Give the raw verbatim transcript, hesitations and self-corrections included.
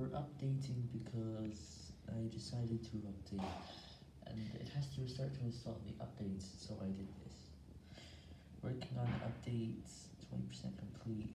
we're updating because I decided to update, and it has to restart to install the updates, so I did this. Working on updates, twenty percent complete.